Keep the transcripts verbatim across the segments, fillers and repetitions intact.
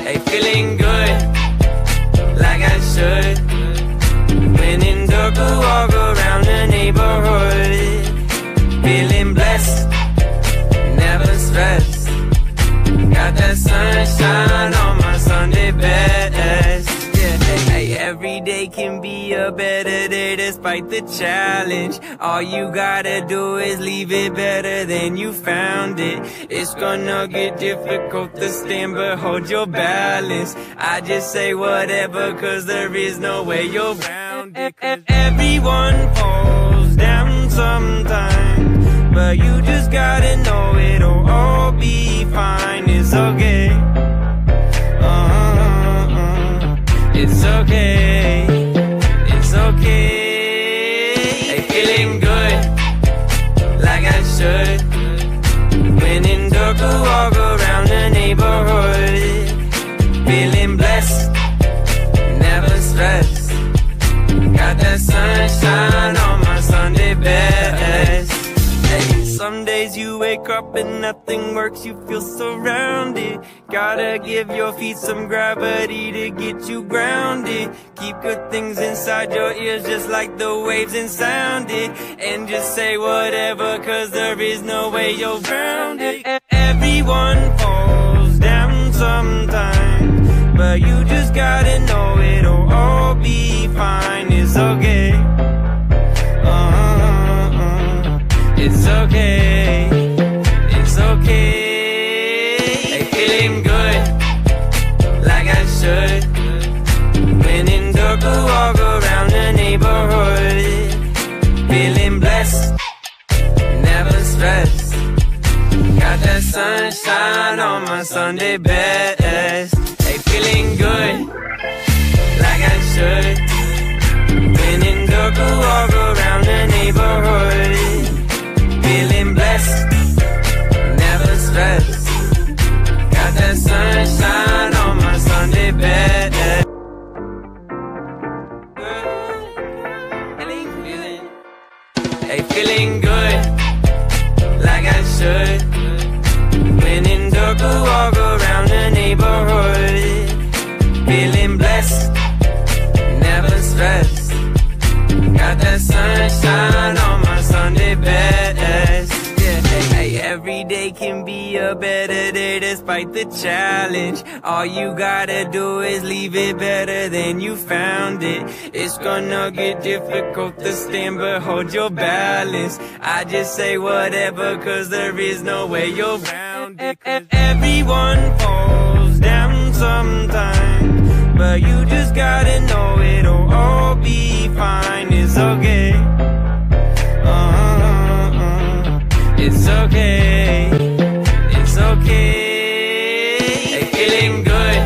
Hey, feeling good, like I should. When in dark, I walk around the neighborhood. Feeling blessed, never stressed. Got that sunshine on my Sunday best. Yeah, hey, every day can be a better day despite the challenge. All you gotta do is leave it better than you found it. It's gonna get difficult to stand, but hold your balance. I just say whatever, cause there is no way you're round it. Everyone falls down sometimes, but you just gotta know it'll all be fine. It's okay. Uh-uh-uh. It's okay. It's okay. Hey, feeling good, like I should. When in dark, I walk around the neighborhood. Feeling blessed, never stressed. Got that sunshine on my Sunday best. Hey, some days you wake up and nothing works, you feel surrounded. Gotta give your feet some gravity to get you grounded. Keep good things inside your ears just like the waves and sound it. And just say whatever, cause there is no way you're grounded. Everyone falls down sometimes, but you just gotta know it'll all be fine. It's okay. Uh-uh-uh. It's okay. It's okay. Hey, feeling good, like I should. When in dark, I walk around the neighborhood. Feeling blessed, never stressed. Got that sunshine on my Sunday best. Hey, feeling good, like I should. When in dark, I walk around the neighborhood. Feeling blessed, never stressed. Got that sunshine on my Sunday best. Hey, feeling good, like I should. When in dark, I walk around the neighborhood. Feeling blessed, never stressed. Got that sunshine on my Sunday best. Yeah, hey, every day can be a better day despite the challenge. All you gotta do is leave it better than you found it. It's gonna get difficult to stand, but hold your balance. I just say whatever, cause there is no way you're round it. Everyone falls down sometimes, but you just gotta know it'll all be fine. It's okay. Uh-uh-uh. It's okay. It's okay. Hey, feeling good.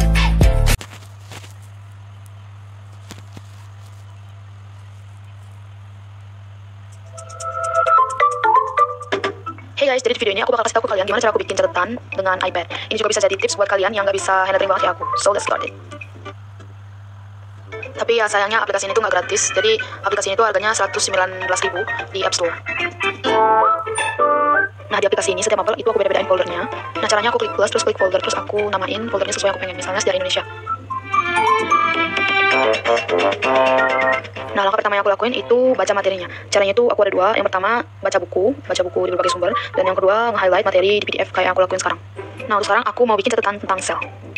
Hey guys, jadi di video ini aku bakal kasih tahu ke kalian gimana cara aku bikin catatan dengan iPad. Ini juga bisa jadi tips buat kalian yang nggak bisa handling banget kayak aku. So let's start it. Tapi ya sayangnya aplikasi ini tuh nggak gratis. Jadi aplikasi ini tuh harganya seratus sembilan belas ribu di App Store. Nah di aplikasi ini setiap mapel itu aku beda-bedain foldernya. Nah caranya aku klik plus terus klik folder terus aku namain foldernya sesuai yang aku pengen. Misalnya sejarah Indonesia. Nah langkah pertama yang aku lakuin itu baca materinya. Caranya itu aku ada dua. Yang pertama baca buku, baca buku di berbagai sumber. Dan yang kedua nge-highlight materi di P D F kayak yang aku lakuin sekarang. Nah untuk sekarang aku mau bikin catatan tentang sel.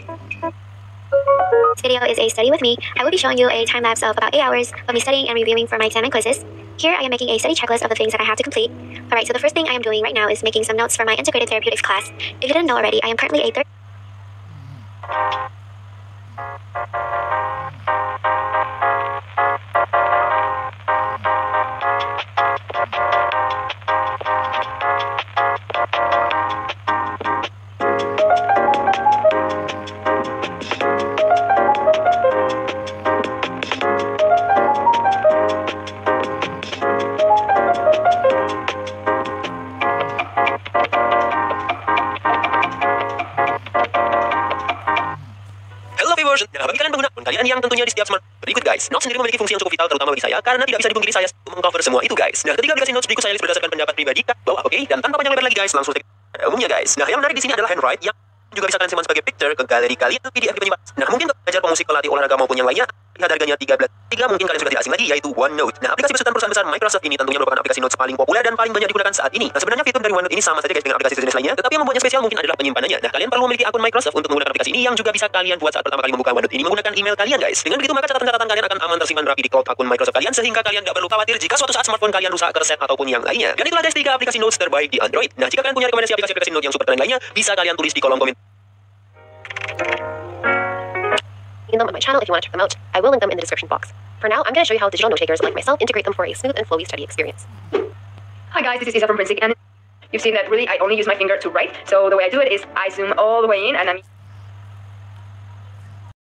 This video is a study with me. I will be showing you a time lapse of about eight hours of me studying and reviewing for my exam and quizzes. Here I am making a study checklist of the things that I have to complete. Alright, so the first thing I am doing right now is making some notes for my integrated therapeutics class. If you didn't know already, I am currently a third version. Nah, bagi kalian pengguna pun kalian yang tentunya di setiap smart berikut guys, Notes sendiri memiliki fungsi yang cukup vital terutama bagi saya karena tidak bisa dipungkiri saya mengcover semua itu guys. Nah, ketika aplikasi Notes berikut saya list berdasarkan pendapat pribadi ke bawah, oke? Okay? Dan tanpa panjang lebar lagi guys, langsung take. Nah, umumnya guys. Nah, yang menarik di sini adalah handwrite yang juga bisa kalian simpan sebagai picture ke galeri kalian P D F penyimpan. Nah, mungkin untuk belajar pemusik, pelatih olahraga maupun yang lainnya, lihat harganya tiga belas. Tiga mungkin kalian sudah tidak asing lagi, yaitu OneNote. Nah, aplikasi besutan perusahaan besar Microsoft ini tentunya merupakan aplikasi notes paling populer dan paling banyak digunakan saat ini. Nah, sebenarnya fitur dari OneNote ini sama saja guys dengan aplikasi sejenis lainnya, tetapi yang membuatnya spesial mungkin adalah penyimpanannya. Nah, kalian perlu memiliki akun Microsoft untuk menggunakan aplikasi ini, yang juga bisa kalian buat saat pertama kali membuka OneNote ini menggunakan email kalian guys. Dengan begitu maka catatan-catatan kalian akan aman tersimpan rapi di cloud akun Microsoft kalian, sehingga kalian nggak perlu khawatir jika suatu saat smartphone kalian rusak, kereset ataupun yang lainnya. Dan itulah guys tiga aplikasi notes terbaik di Android. Nah, jika kalian punya rekomendasi aplikasi-aplikasi note yang super keren lainnya, bisa kalian tulis di kolom komentar. Link them on my channel if you want to check them out. I will link them in the description box. For now, I'm going to show you how digital note takers like myself integrate them for a smooth and flowy study experience. Hi guys, this is Isa from Prinsik, and you've seen that really I only use my finger to write. So the way I do it is I zoom all the way in and I'm